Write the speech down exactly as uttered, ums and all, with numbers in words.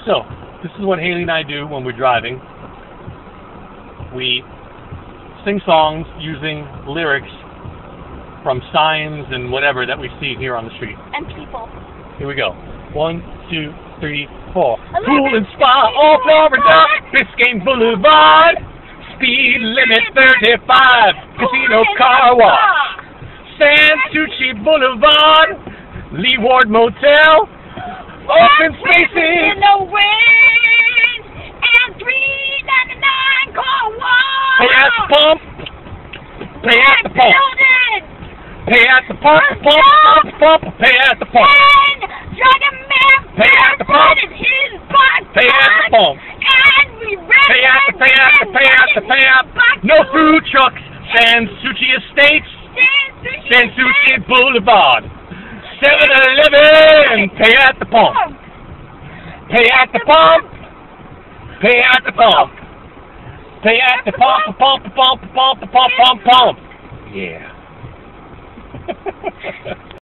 So, this is what Haley and I do when we're driving. We sing songs using lyrics from signs and whatever that we see here on the street. And people. Here we go. One, two, three, four. Pool and spa, all Florida, Biscayne Boulevard, speed limit thirty-five, casino car wash, Sanssouci Boulevard, Leeward Motel, open spaces, in the wind, and three ninety-nine car wash. Pay at the pump, pay at the pump, pay at the pump, pump, pump, pump, pay at the pump. Pay at the pump. Pay at the pump. Pay at the, pay at the, pay at the, pay at the. No food trucks. Sanssouci Estates. Sanssouci Boulevard. seven eleven. Pay at the pump. Pay at the pump. Pay at the pump. Pay at the pump, pump, pump, pump, pump, pump, pump. Yeah.